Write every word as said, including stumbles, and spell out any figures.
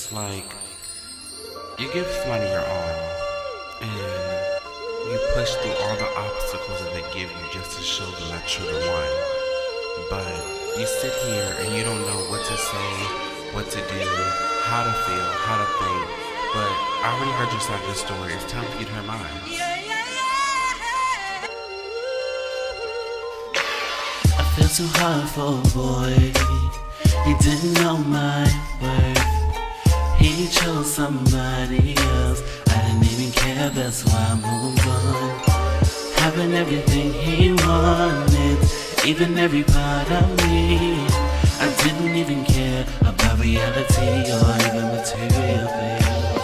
It's like you give somebody your all and you push through all the obstacles that they give you just to show them that you're the one. But you sit here and you don't know what to say, what to do, how to feel, how to think. But I already heard your side of the story. It's time for you to hear mine. I feel too hard for a boy. He didn't know my worth. He chose somebody else. I didn't even care, that's why I moved on. Having everything he wanted, even every part of me. I didn't even care about reality or even material things.